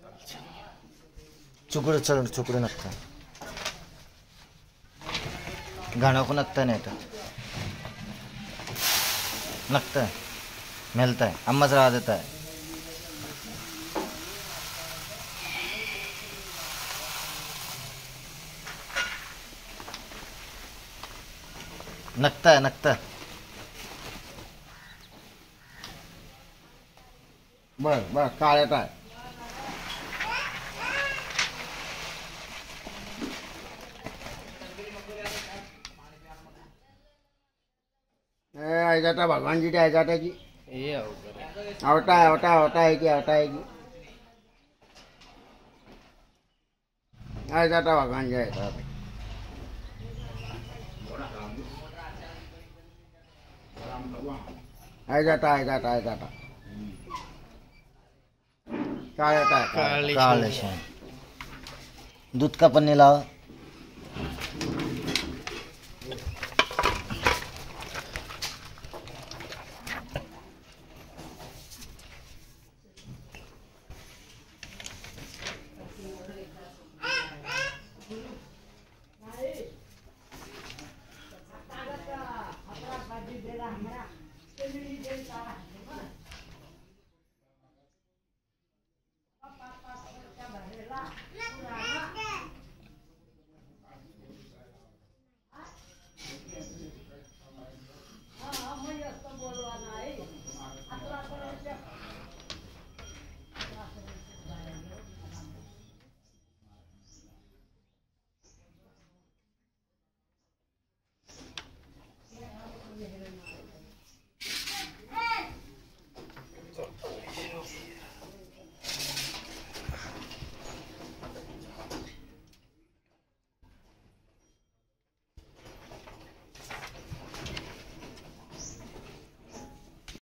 चुकड़े चल चुकड़े नखता गानों को नखता नहीं था नखता है मिलता है अम्मा सरा देता है नखता है नखता बस बस खा लेता है आ जाता भगवान जी आ जाता जी ये आवता है आवता है आवता है कि आवता है कि आ जाता भगवान जी आ जाता आ जाता आ जाता क्या लेता है काले शान दूध का पन्नी लाओ